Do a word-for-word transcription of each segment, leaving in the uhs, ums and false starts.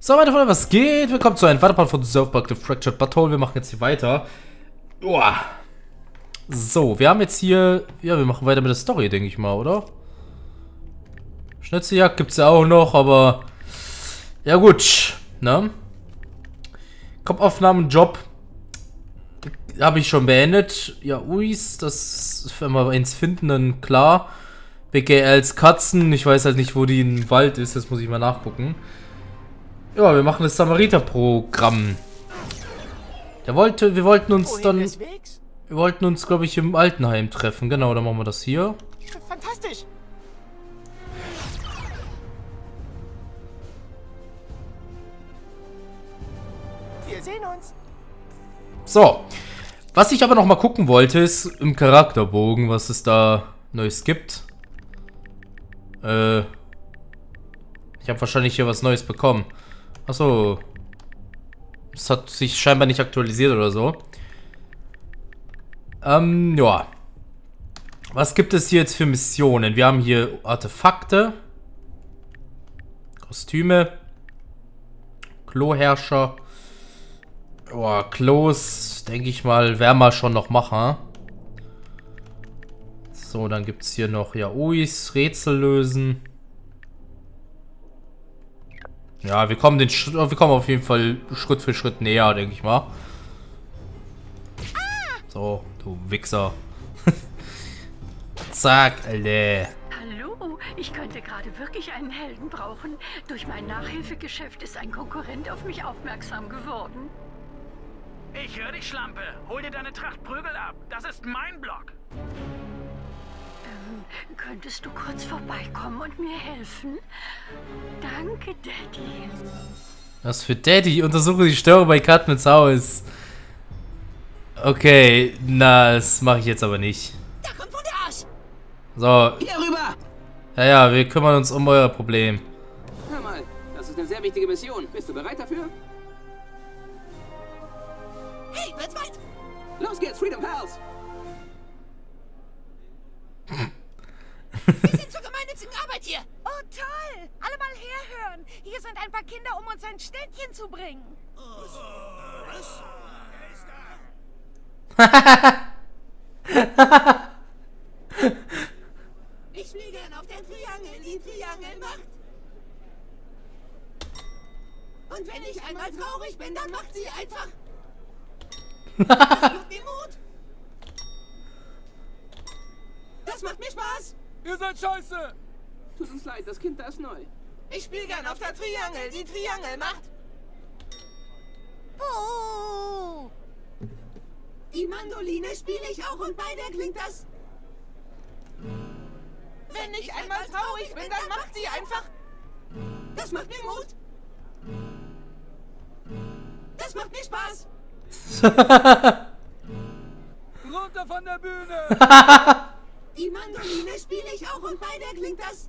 So, meine Freunde, was geht? Willkommen zu einem weiteren Part von South Park The Fractured Butthole. Wir machen jetzt hier weiter. Uah. So, wir haben jetzt hier... Ja, wir machen weiter mit der Story, denke ich mal, oder? Schnitzeljagd gibt es ja auch noch, aber... Ja gut, ne? Kopfaufnahmen, Job. Habe ich schon beendet. Ja, Uis, das... Wenn wir eins finden, dann klar. B G Ls Katzen. Ich weiß halt nicht, wo die im Wald ist. Das muss ich mal nachgucken. Ja, wir machen das Samariter-Programm. Der wollte, wir wollten uns dann... Wir wollten uns, glaube ich, im Altenheim treffen. Genau, dann machen wir das hier. Fantastisch. Wir sehen uns. So. Was ich aber noch mal gucken wollte, ist im Charakterbogen, was es da Neues gibt. Äh... Ich habe wahrscheinlich hier was Neues bekommen. Achso. Es hat sich scheinbar nicht aktualisiert oder so. Ähm, ja. Was gibt es hier jetzt für Missionen? Wir haben hier Artefakte. Kostüme. Kloherrscher. Boah, Klos, denke ich mal, werden wir schon noch machen. So, dann gibt es hier noch Yaois, Rätsel lösen. Ja, wir kommen den Sch wir kommen auf jeden Fall Schritt für Schritt näher, denke ich mal. So, du Wichser. Zack, Alter. Hallo, ich könnte gerade wirklich einen Helden brauchen. Durch mein Nachhilfegeschäft ist ein Konkurrent auf mich aufmerksam geworden. Ich höre dich, Schlampe. Hol dir deine Tracht Prügel ab. Das ist mein Block. Ähm, könntest du kurz vorbeikommen und mir helfen? Danke, Daddy. Was für Daddy? Untersuche die Störung bei Katnitz Haus. Okay, na, das mache ich jetzt aber nicht. Da kommt wohl der Arsch. So. Hier rüber! Ja, ja, wir kümmern uns um euer Problem. Hör mal, das ist eine sehr wichtige Mission. Bist du bereit dafür? Hey, wird's weit? Los geht's, Freedom Pals! Wir sind zur gemeinnützigen Arbeit hier. Oh, toll! Alle mal herhören. Hier sind ein paar Kinder, um uns ein Ständchen zu bringen. Ich fliege auf der Triangel, die Triangel macht. Und wenn ich einmal traurig bin, dann macht sie einfach... Das macht mir Mut. Das macht mir Spaß. Ihr seid scheiße. Tut uns leid, das Kind da ist neu. Ich spiele gern auf der Triangel, die Triangel macht... Oh! Die Mandoline spiele ich auch und bei der klingt das... Wenn ich einmal traurig bin, dann macht sie einfach... Das macht mir Mut. Das macht mir Spaß. Runter von der Bühne. Die Mandoline spiele ich auch und bei der klingt das...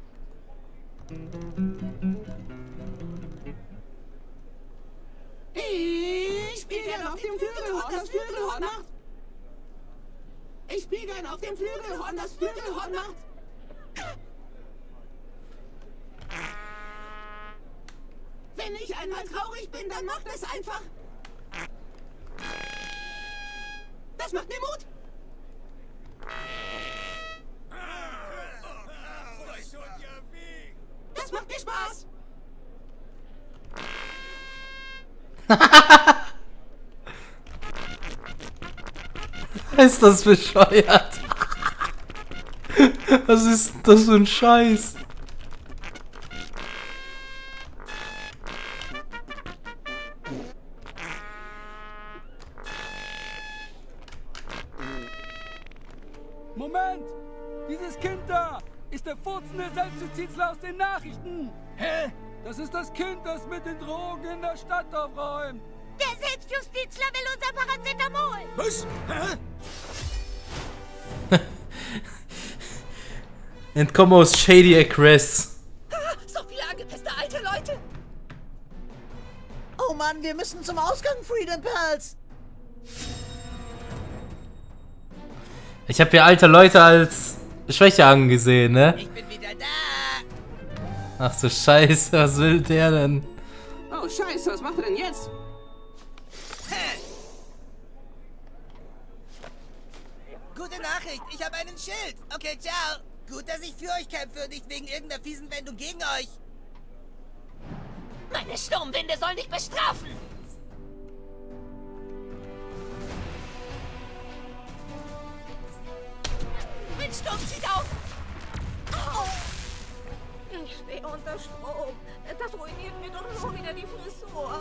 Ich spiele gern auf dem Flügelhorn, das Flügelhorn macht... Ich spiele gern auf dem Flügelhorn, das Flügelhorn macht... Wenn ich einmal traurig bin, dann macht es einfach... Das macht mir Mut. Das macht mir Spaß. Ist das bescheuert? Was ist das für ein Scheiß? Moment! Dieses Kind da ist der furzende Selbstjustizler aus den Nachrichten. Hä? Das ist das Kind, das mit den Drogen in der Stadt aufräumt. Der Selbstjustizler will unser Paracetamol. Was? Hä? Entkomme aus Shady Acress. So viele angepisste alte Leute. Oh Mann, wir müssen zum Ausgang, Freedom Pals. Ich habe hier alte Leute als Schwäche angesehen, ne? Ich bin wieder da. Ach so Scheiße, was will der denn? Oh, scheiße, was macht er denn jetzt? Gute Nachricht, ich habe einen Schild. Okay, ciao. Gut, dass ich für euch kämpfe und nicht wegen irgendeiner fiesen Wendung gegen euch. Meine Sturmwinde sollen dich bestrafen. Mein Sturm zieht auf. Au. Ich stehe unter Strom. Das ruiniert mir doch nur wieder die Frisur.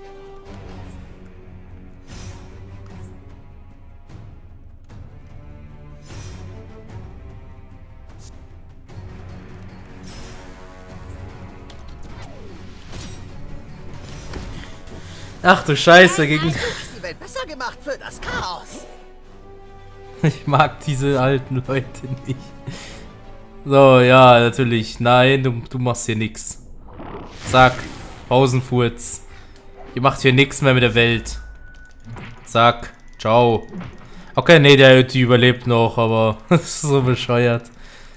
Ach du Scheiße, gegen... Ist die Welt besser gemacht für das Chaos. Ich mag diese alten Leute nicht. So, ja, natürlich. Nein, du, du machst hier nix. Zack. Pausenfurz. Ihr macht hier nichts mehr mit der Welt. Zack. Ciao. Okay, nee, der die überlebt noch, aber das ist so bescheuert.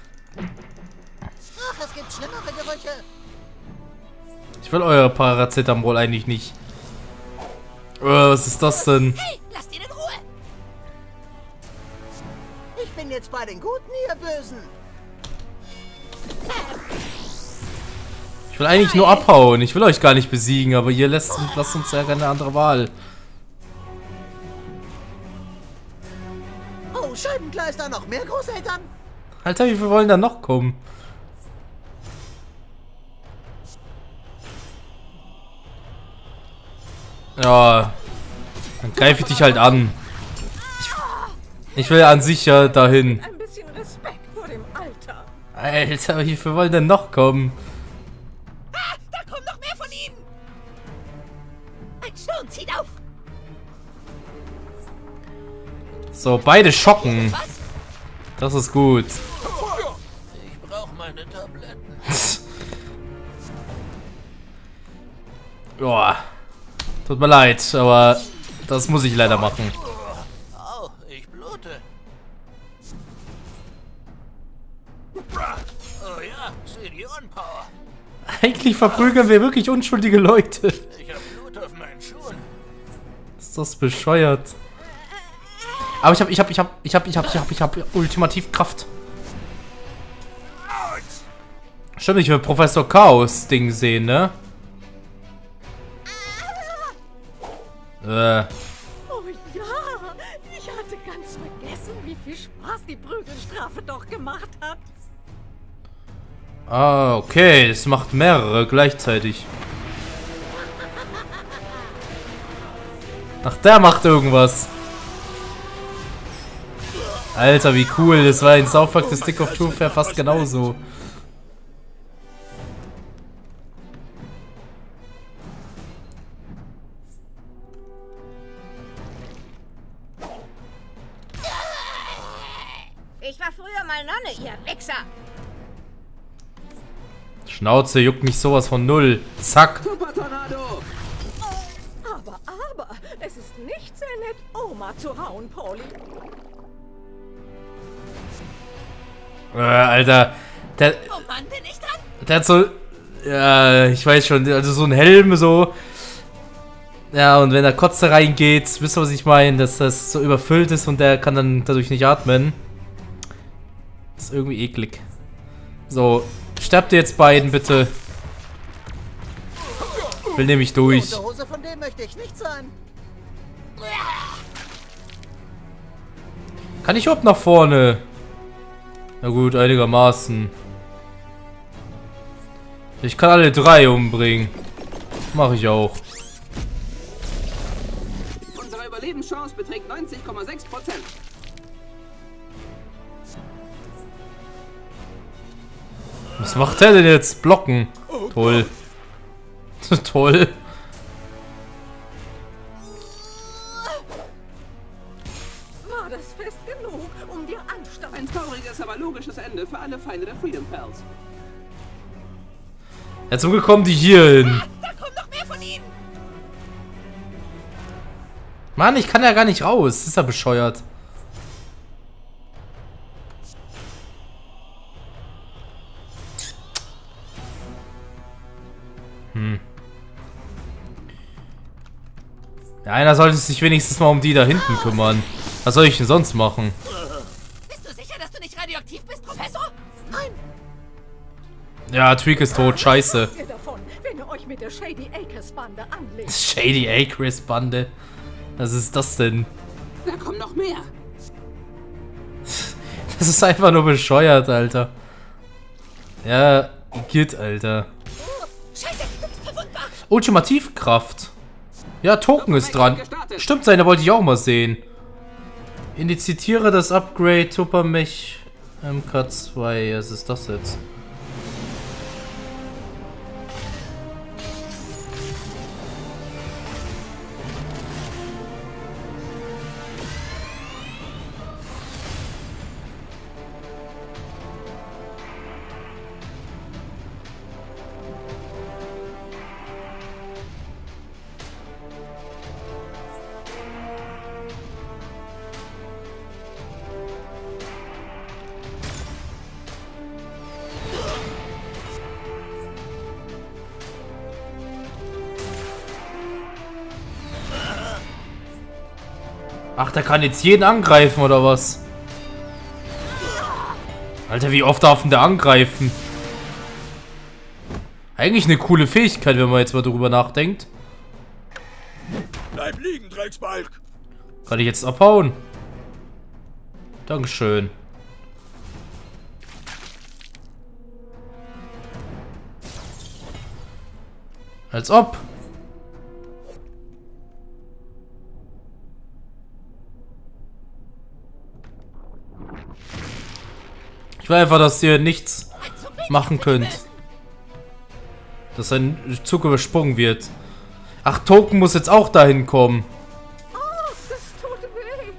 Ach, es gibt schlimmere Gerüche. Ich will euer Paracetamol eigentlich nicht. Oh, was ist das denn? Hey, lasst ihn in Ruhe. Ich bin jetzt bei den Guten, ihr Bösen. Ich will eigentlich nur abhauen. Ich will euch gar nicht besiegen, aber ihr lässt, lasst uns ja keine andere Wahl. Oh, Scheibenkleister, noch mehr Großeltern? Alter, wie viele wollen da noch kommen? Ja, dann greife ich dich halt an. Ich, ich will an sich ja dahin. Ein bisschen Respekt vor dem Alter. Alter, wie viele wollen denn noch kommen? Ah, da kommen noch mehr von ihnen. Ein Sturm zieht auf. So, beide schocken. Das ist gut. Ich brauche meine Tabletten. Boah. Tut mir leid, aber das muss ich leider machen. Oh, ich blute. Oh ja, Seniorenpower. Eigentlich verprügeln wir wirklich unschuldige Leute. Ich hab Blut auf meinen Schuhen. Ist das bescheuert? Aber ich hab, ich hab, ich hab, ich hab, ich hab, ich hab, ich hab ultimativ Kraft. Stimmt, ich will Professor Chaos Ding sehen, ne? Äh. Oh ja, ich hatte ganz vergessen, wie viel Spaß die Prügelstrafe doch gemacht hat. Ah, okay, es macht mehrere gleichzeitig. Ach, der macht irgendwas. Alter, wie cool. Das war in South Park The Stick of Truth ja fast genauso. Ich war früher mal Nonne, ihr Wichser. Schnauze juckt mich sowas von null. Zack. Super Tornado! Aber, aber, es ist nicht sehr nett, Oma zu hauen, Pauli. Äh, Alter. Der, Oh Mann, bin ich dran? der hat so... Ja, ich weiß schon. Also so ein Helm so. Ja, und wenn der Kotze reingeht, wisst ihr, was ich meine? Dass das so überfüllt ist und der kann dann dadurch nicht atmen. Das ist irgendwie eklig. So, sterbt ihr jetzt beiden, bitte. Will nämlich durch. Die Hose von dem möchte ich nicht sein. Kann ich überhaupt nach vorne? Na gut, einigermaßen. Ich kann alle drei umbringen. Mache ich auch. Unsere Überlebenschance beträgt neunzig Komma sechs Prozent. Was macht der denn jetzt? Blocken. Toll. Toll. War das fest genug, um dir Anstand? Ein trauriges, aber logisches Ende für alle Feinde der Freedom Pals. Ja, zum Glück kommen die hier hin. Da kommen noch mehr von ihnen. Mann, ich kann ja gar nicht raus. Das ist ja bescheuert. Hm. Ja, einer sollte sich wenigstens mal um die da hinten kümmern. Was soll ich denn sonst machen? Bist du sicher, dass du nicht radioaktiv bist, Professor? Nein. Ja, Tweak ist tot. Scheiße. Ihr davon, wenn ihr euch mit der Shady Acres Bande anlegt. Shady Acres Bande. Was ist das denn? Da kommen noch mehr. Das ist einfach nur bescheuert, Alter. Ja, geht, Alter. Oh, Scheiße, du bist verwundbar. Ultimativkraft. Ja, Token ist dran. Stimmt, seine wollte ich auch mal sehen. Indiziere das Upgrade Tuppermech M K zwei. Was ist das jetzt? Ach, der kann jetzt jeden angreifen, oder was? Alter, wie oft darf denn der angreifen? Eigentlich eine coole Fähigkeit, wenn man jetzt mal drüber nachdenkt. Bleib liegen, Drecksbalg! Kann ich jetzt abhauen? Dankeschön. Als ob. Ich will einfach, dass ihr nichts machen könnt. Dass ein Zug übersprungen wird. Ach, Token muss jetzt auch dahin kommen. Oh, das tut weh.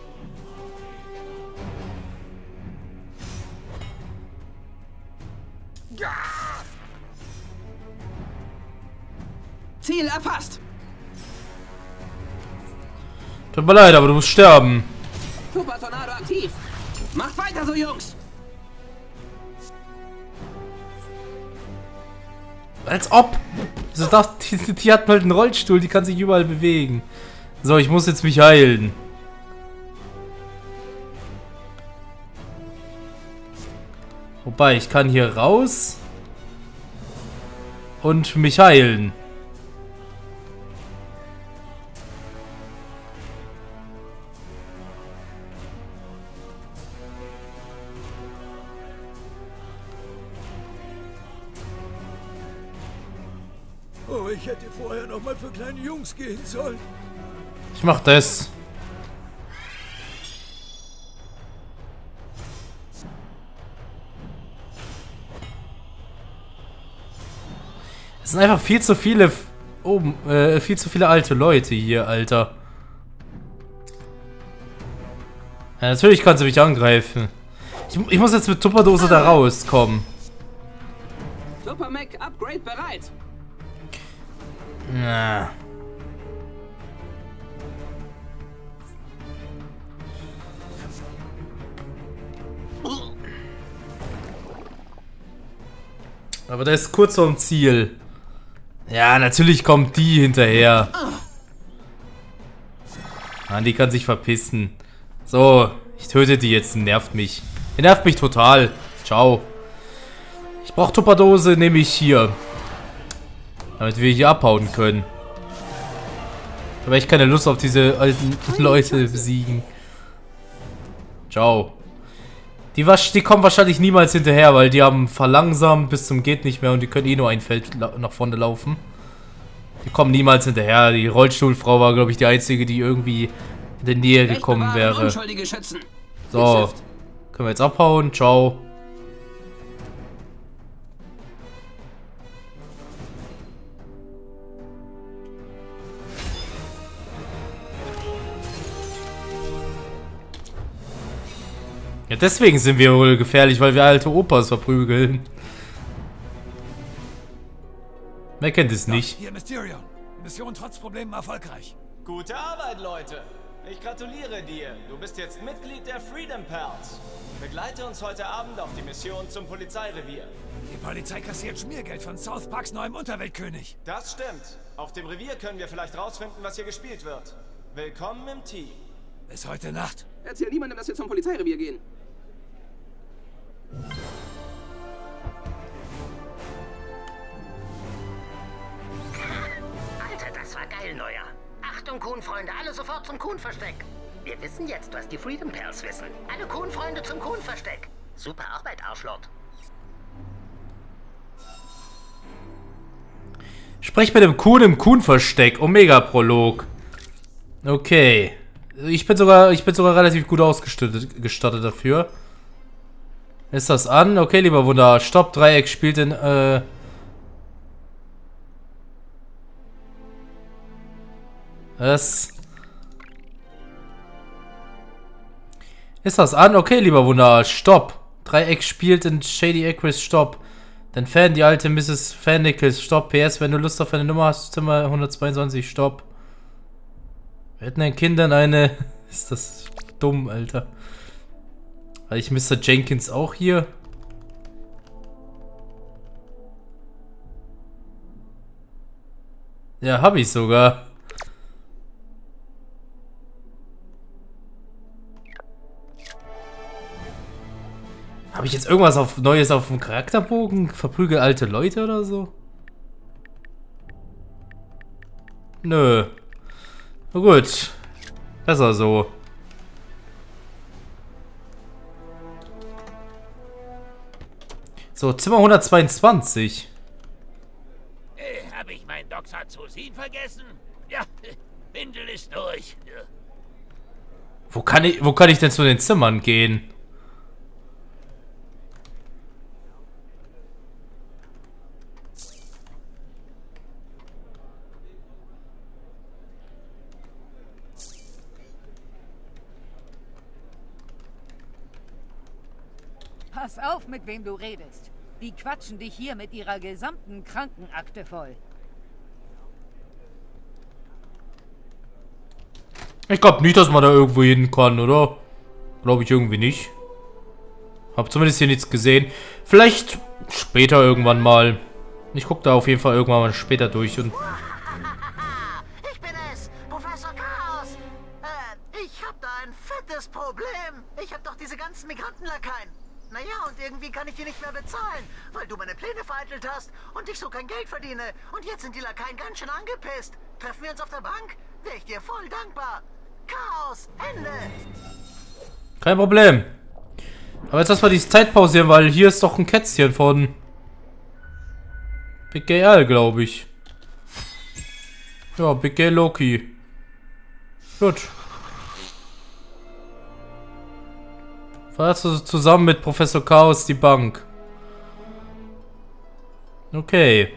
Ziel erfasst. Tut mir leid, aber du musst sterben. Super Tornado aktiv. Macht weiter so, Jungs. Als ob. Also das, die, die hat halt einen Rollstuhl, die kann sich überall bewegen. So, ich muss jetzt mich heilen. Wobei, ich kann hier raus und mich heilen. Oh, ich hätte vorher noch mal für kleine Jungs gehen sollen. Ich mach das. Es sind einfach viel zu viele oben, äh, viel zu viele alte Leute hier, Alter. Ja, natürlich kannst du mich angreifen. Ich, ich muss jetzt mit Tupperdose da rauskommen. Tuppermech Upgrade bereit. Na. Aber der ist kurz vorm Ziel. Ja, natürlich kommt die hinterher. Ah, die kann sich verpissen. So, ich töte die jetzt, die nervt mich. Die nervt mich total. Ciao. Ich brauche Tupperdose, nehme ich hier. Damit wir hier abhauen können. Aber ich keine Lust auf diese alten Leute besiegen. Ciao. Die, die kommen wahrscheinlich niemals hinterher, weil die haben verlangsamt bis zum geht nicht mehr und die können eh nur ein Feld nach vorne laufen. Die kommen niemals hinterher. Die Rollstuhlfrau war, glaube ich, die einzige, die irgendwie in der Nähe gekommen wäre. So, können wir jetzt abhauen. Ciao. Ja, deswegen sind wir wohl gefährlich, weil wir alte Opas verprügeln. Wer kennt es nicht? Hier Mysterion. Mission trotz Problemen erfolgreich. Gute Arbeit, Leute. Ich gratuliere dir. Du bist jetzt Mitglied der Freedom Pals. Begleite uns heute Abend auf die Mission zum Polizeirevier. Die Polizei kassiert Schmiergeld von South Parks neuem Unterweltkönig. Das stimmt. Auf dem Revier können wir vielleicht rausfinden, was hier gespielt wird. Willkommen im Team. Bis heute Nacht. Erzähl niemandem, dass wir zum Polizeirevier gehen. Alter, das war geil, Neuer. Achtung, Kuhn-Freunde, alle sofort zum Kuhn-Versteck. Wir wissen jetzt, was die Freedom Pals wissen. Alle Kuhn-Freunde zum Kuhn-Versteck. Super Arbeit, Arschlord. Sprech mit dem Kuhn im Kuhn-Versteck. Omega-Prolog. Okay. Ich bin sogar, ich bin sogar relativ gut ausgestattet gestattet dafür. Ist das an? Okay, lieber Wunder. Stopp, Dreieck spielt in, äh... Was? Ist das an? Okay, lieber Wunder. Stopp. Dreieck spielt in Shady Acres. Stopp. Dann Fan, die alte Misses Fannickels. Stopp. P S, wenn du Lust auf eine Nummer hast, Zimmer hundertzweiundzwanzig. Stopp. Wir hätten den Kindern eine... Ist das dumm, Alter. Habe ich Mister Jenkins auch hier? Ja, habe ich sogar. Habe ich jetzt irgendwas auf Neues auf dem Charakterbogen? Verprügel alte Leute oder so? Nö. Na gut. Besser so. So, Zimmer hundertzweiundzwanzig. Äh, habe ich mein Doxazosin vergessen? Ja, Windel ist durch. Wo kann ich, wo kann ich denn zu den Zimmern gehen? Pass auf, mit wem du redest. Die quatschen dich hier mit ihrer gesamten Krankenakte voll. Ich glaube nicht, dass man da irgendwo hin kann, oder? Glaube ich irgendwie nicht. Hab zumindest hier nichts gesehen. Vielleicht später irgendwann mal. Ich gucke da auf jeden Fall irgendwann mal später durch und... Ich bin es, Professor Chaos. Äh, ich hab da ein fettes Problem. Ich hab doch diese ganzen Migrantenlakaien. Naja, und irgendwie kann ich die nicht mehr bezahlen, weil du meine Pläne vereitelt hast und ich so kein Geld verdiene. Und jetzt sind die Lakaien ganz schön angepisst. Treffen wir uns auf der Bank? Wäre ich dir voll dankbar. Chaos, Ende. Kein Problem. Aber jetzt lass mal die Zeit pausieren, weil hier ist doch ein Kätzchen von Big Gay Al, glaube ich. Ja, Big Gay Loki. Gut. Fahrst du zusammen mit Professor Chaos die Bank? Okay.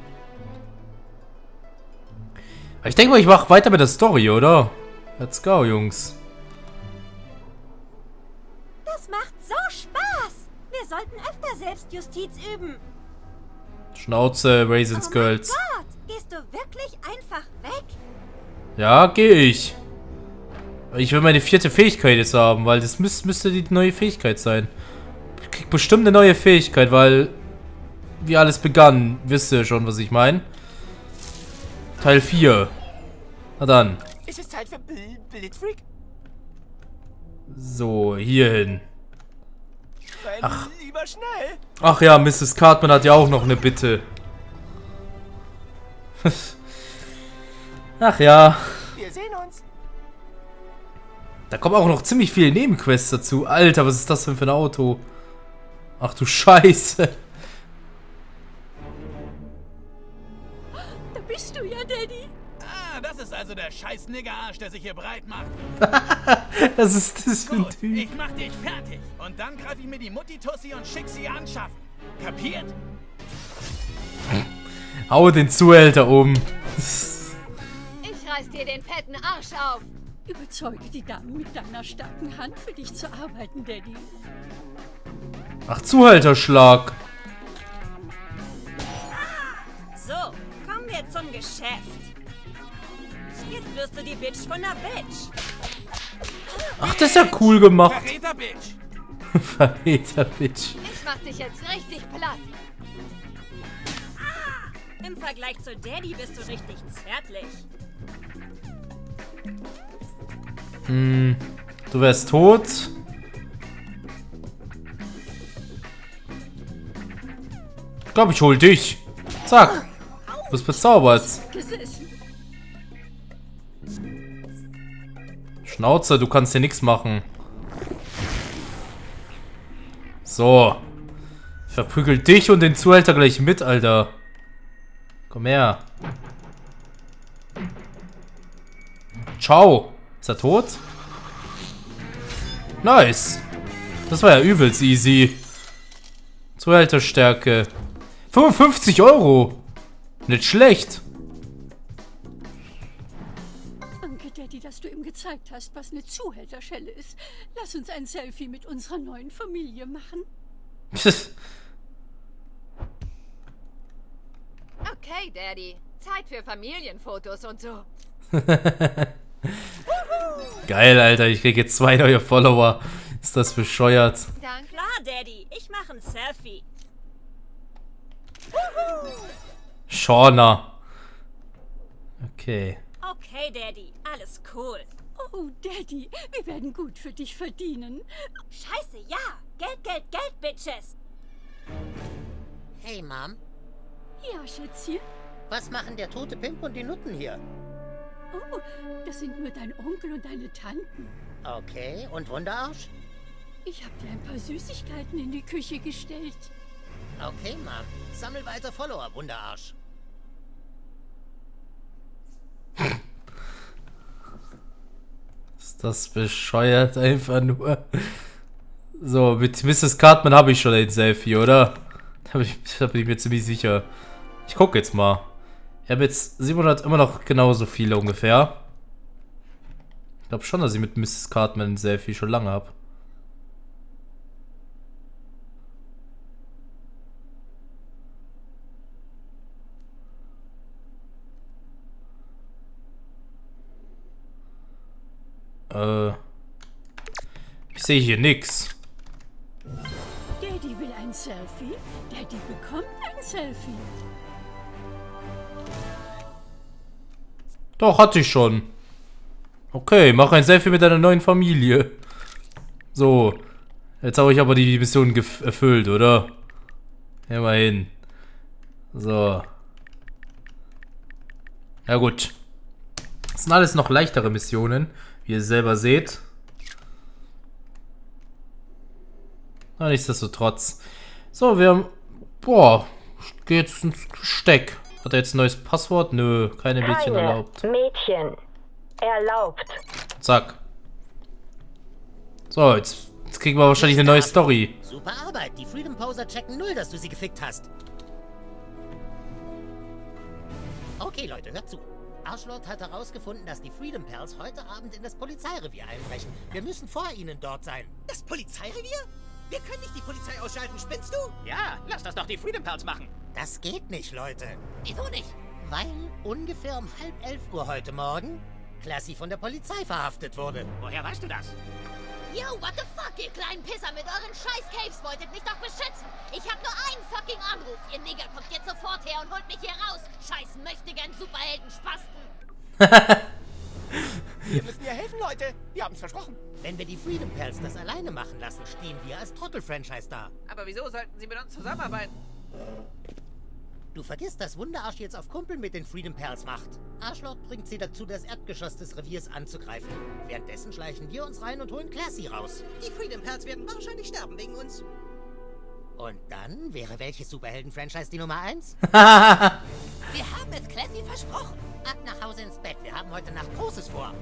Ich denke mal, ich mache weiter mit der Story, oder? Let's go, Jungs. Das macht so Spaß. Wir sollten öfter Selbstjustiz üben. Schnauze, Raisins Oh Girls. mein Gott, gehst du wirklich einfach weg? Ja, gehe ich. Ich will meine vierte Fähigkeit jetzt haben, weil das müß, müsste die neue Fähigkeit sein. Ich krieg bestimmt eine neue Fähigkeit, weil wie alles begann. Wisst ihr schon, was ich meine? Teil vier. Na dann. Ist es Zeit für Bl Blitzfreak? So, hier hin. Ach. Lieber schnell. Ach ja, Misses Cartman hat ja auch noch eine Bitte. Ach ja. Wir sehen uns. Da kommen auch noch ziemlich viele Nebenquests dazu. Alter, was ist das denn für ein Auto? Ach du Scheiße. Da bist du ja, Daddy. Ah, das ist also der scheiß Niggerarsch, der sich hier breit macht. Das ist das für ein Gut, Typ. ich mach dich fertig. Und dann greife ich mir die Mutti-Tussi und schick sie anschaffen. Kapiert? Hau den Zuhälter um. Ich reiß dir den fetten Arsch auf. Überzeuge die Dame mit deiner starken Hand, für dich zu arbeiten, Daddy. Ach, Zuhälterschlag. So, kommen wir zum Geschäft. Jetzt wirst du die Bitch von der Bitch. Ach, das ist ja cool gemacht. Verräter, Bitch. Verräter, Bitch. Ich mach dich jetzt richtig platt. Ah, im Vergleich zu Daddy bist du richtig zärtlich. Hm, du wärst tot. Ich glaube, ich hol dich. Zack. Du bist bezaubert. Schnauze, du kannst hier nichts machen. So. Ich verprügel dich und den Zuhälter gleich mit, Alter. Komm her. Ciao. Ist er tot? Nice. Das war ja übelst easy. Zuhälterstärke. fünfundfünfzig Euro. Nicht schlecht. Danke, Daddy, dass du ihm gezeigt hast, was eine Zuhälterschelle ist. Lass uns ein Selfie mit unserer neuen Familie machen. Okay, Daddy. Zeit für Familienfotos und so. Geil, Alter. Ich krieg jetzt zwei neue Follower. Ist das bescheuert? Dann klar, Daddy. Ich mache ein Selfie. Shauna. Okay. Okay, Daddy. Alles cool. Oh, Daddy, wir werden gut für dich verdienen. Scheiße, ja. Geld, Geld, Geld, Bitches. Hey, Mom. Ja, Schätzchen. Was machen der tote Pimp und die Nutten hier? Oh, das sind nur dein Onkel und deine Tanten. Okay, und Wunderarsch? Ich habe dir ein paar Süßigkeiten in die Küche gestellt. Okay, Mom. Sammel weiter Follower, Wunderarsch. Ist das bescheuert einfach nur. So, mit Misses Cartman habe ich schon ein Selfie, oder? Da bin ich, da bin ich mir ziemlich sicher. Ich gucke jetzt mal. Ich habe jetzt siebenhundert immer noch genauso viele ungefähr. Ich glaube schon, dass ich mit Misses Cartman ein Selfie schon lange habe. Äh. Ich sehe hier nix. Daddy will ein Selfie. Daddy bekommt ein Selfie. Doch, hatte ich schon. Okay, mach ein Selfie mit deiner neuen Familie. So. Jetzt habe ich aber die Mission erfüllt, oder? Immerhin. So. Ja gut. Das sind alles noch leichtere Missionen, wie ihr selber seht. Aber nichtsdestotrotz. So, wir haben... Boah. Geht's ins Steck. Hat er jetzt ein neues Passwort? Nö, keine Mädchen keine erlaubt. Mädchen erlaubt. Zack. So, jetzt, jetzt kriegen wir wahrscheinlich eine neue Story. Super Arbeit. Die Freedom Poser checken null, dass du sie gefickt hast. Okay, Leute, hört zu. Arschlord hat herausgefunden, dass die Freedom Pals heute Abend in das Polizeirevier einbrechen. Wir müssen vor ihnen dort sein. Das Polizeirevier? Wir können nicht die Polizei ausschalten, spinnst du? Ja, lass das doch die Freedom Pals machen. Das geht nicht, Leute. Wieso nicht? Weil ungefähr um halb elf Uhr heute Morgen Classy von der Polizei verhaftet wurde. Woher weißt du das? Yo, what the fuck, ihr kleinen Pisser mit euren scheiß Capes wolltet mich doch beschützen. Ich hab nur einen fucking Anruf. Ihr Nigger kommt jetzt sofort her und holt mich hier raus. Scheiß möchtegern Superhelden-Spasten. Wir müssen ihr helfen, Leute. Wir haben's versprochen. Wenn wir die Freedom Pals das alleine machen lassen, stehen wir als Trottel-Franchise da. Aber wieso sollten sie mit uns zusammenarbeiten? Du vergisst, dass Wunderarsch jetzt auf Kumpel mit den Freedom Pals macht. Arschlord bringt sie dazu, das Erdgeschoss des Reviers anzugreifen. Währenddessen schleichen wir uns rein und holen Classy raus. Die Freedom Pals werden wahrscheinlich sterben wegen uns. Und dann wäre welches Superhelden-Franchise die Nummer eins? Wir haben es Classy versprochen. Ab nach Hause ins Bett. Wir haben heute Nacht Großes vor.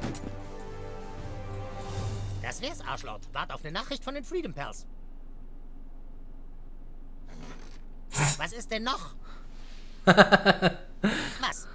Das wär's, Arschlord. Wart auf eine Nachricht von den Freedom Pals. Was ist denn noch? Was?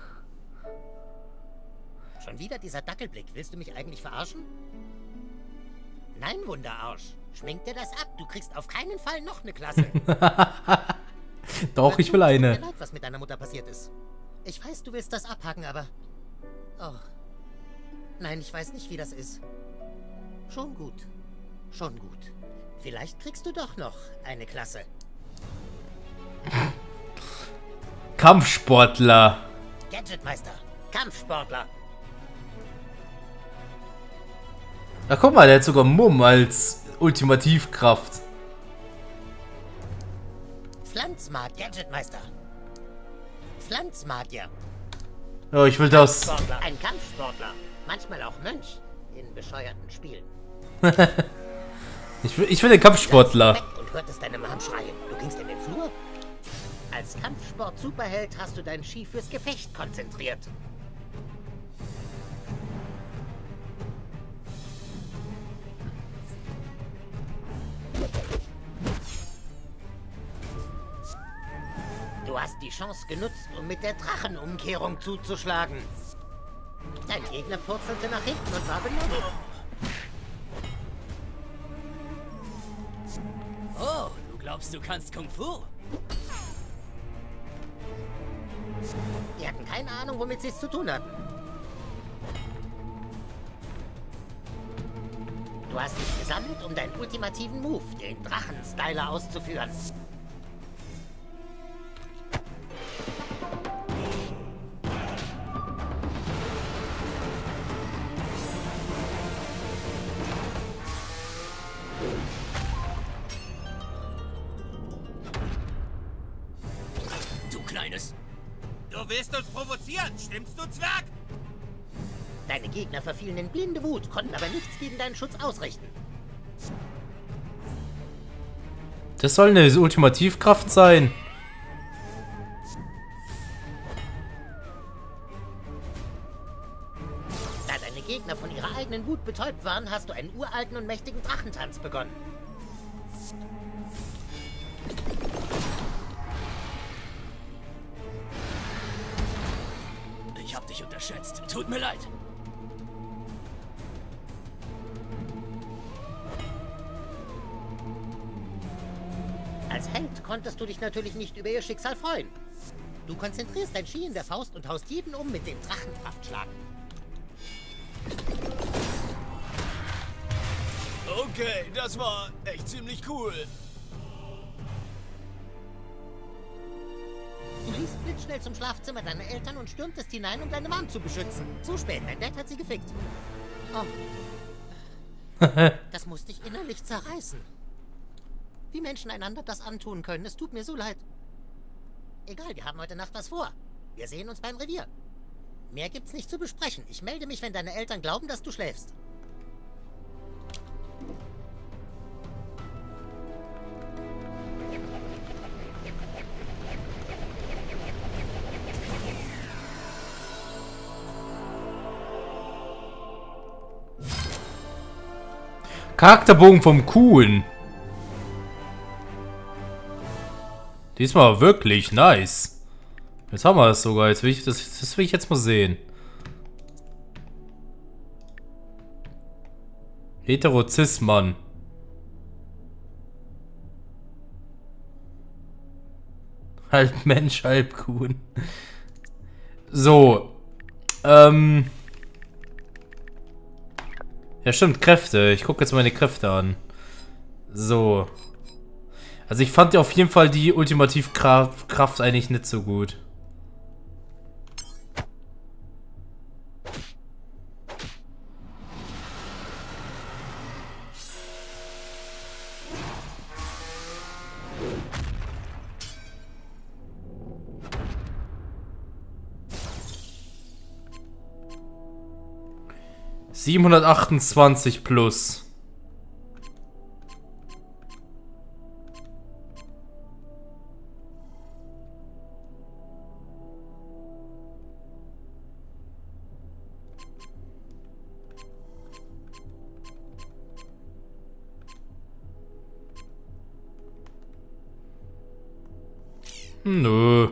Schon wieder dieser Dackelblick. Willst du mich eigentlich verarschen? Nein, Wunderarsch. Schmink dir das ab. Du kriegst auf keinen Fall noch eine Klasse. Doch, ich will eine. Tut mir leid, was mit deiner Mutter passiert ist. Ich weiß, du willst das abhaken, aber... Oh. Nein, ich weiß nicht, wie das ist. Schon gut. Schon gut. Vielleicht kriegst du doch noch eine Klasse. Kampfsportler. Gadgetmeister. Kampfsportler. Na guck mal, der hat sogar Mumm als Ultimativkraft. Pflanzmag, Gadgetmeister. Pflanzmagier. Ja, ich will das. Ein Kampfsportler. Manchmal auch Mönch. In bescheuerten Spielen. ich, will, ich will den Kampfsportler. Und hörtest deine Mom schreien. Du gingst in den Flur. Als Kampfsport-Superheld hast du dein Chi fürs Gefecht konzentriert. Du hast die Chance genutzt, um mit der Drachenumkehrung zuzuschlagen. Dein Gegner purzelte nach hinten und war benommen. Oh, du glaubst, du kannst Kung Fu? Die hatten keine Ahnung, womit sie es zu tun hatten. Du hast dich gesammelt, um deinen ultimativen Move, den Drachenstyler, auszuführen. Kleines. Du willst uns provozieren, stimmst du, Zwerg? Deine Gegner verfielen in blinde Wut, konnten aber nichts gegen deinen Schutz ausrichten. Das soll eine Ultimativkraft sein. Da deine Gegner von ihrer eigenen Wut betäubt waren, hast du einen uralten und mächtigen Drachentanz begonnen. Ich hab dich unterschätzt. Tut mir leid. Als Held konntest du dich natürlich nicht über ihr Schicksal freuen. Du konzentrierst dein Chi in der Faust und haust jeden um mit dem Drachenkraftschlag. Okay, das war echt ziemlich cool. Du liefst blitzschnell zum Schlafzimmer deiner Eltern und stürmtest hinein, um deine Mom zu beschützen. Zu spät, dein Dad hat sie gefickt. Oh. Das musste ich innerlich zerreißen. Wie Menschen einander das antun können, es tut mir so leid. Egal, wir haben heute Nacht was vor. Wir sehen uns beim Revier. Mehr gibt's nicht zu besprechen. Ich melde mich, wenn deine Eltern glauben, dass du schläfst. Charakterbogen vom Kuhn. Diesmal wirklich nice. Jetzt haben wir das sogar. Jetzt will ich das, das will ich jetzt mal sehen. Heterozismann. Halb Mensch, halb Kuhn. So. Ähm. Ja, stimmt, Kräfte. Ich gucke jetzt meine Kräfte an. So. Also ich fand ja auf jeden Fall die Ultimativkraft Kraft eigentlich nicht so gut. siebenhundertachtundzwanzig plus. Nö.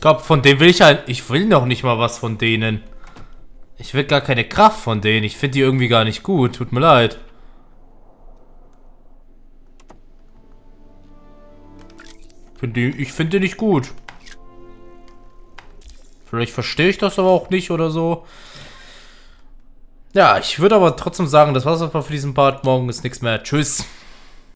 glaube, von dem will ich halt... Ich will noch nicht mal was von denen. Ich will gar keine Kraft von denen. Ich finde die irgendwie gar nicht gut. Tut mir leid. Find die, ich finde die nicht gut. Vielleicht verstehe ich das aber auch nicht oder so. Ja, ich würde aber trotzdem sagen, das war's erstmal für diesen Part. Morgen ist nichts mehr. Tschüss.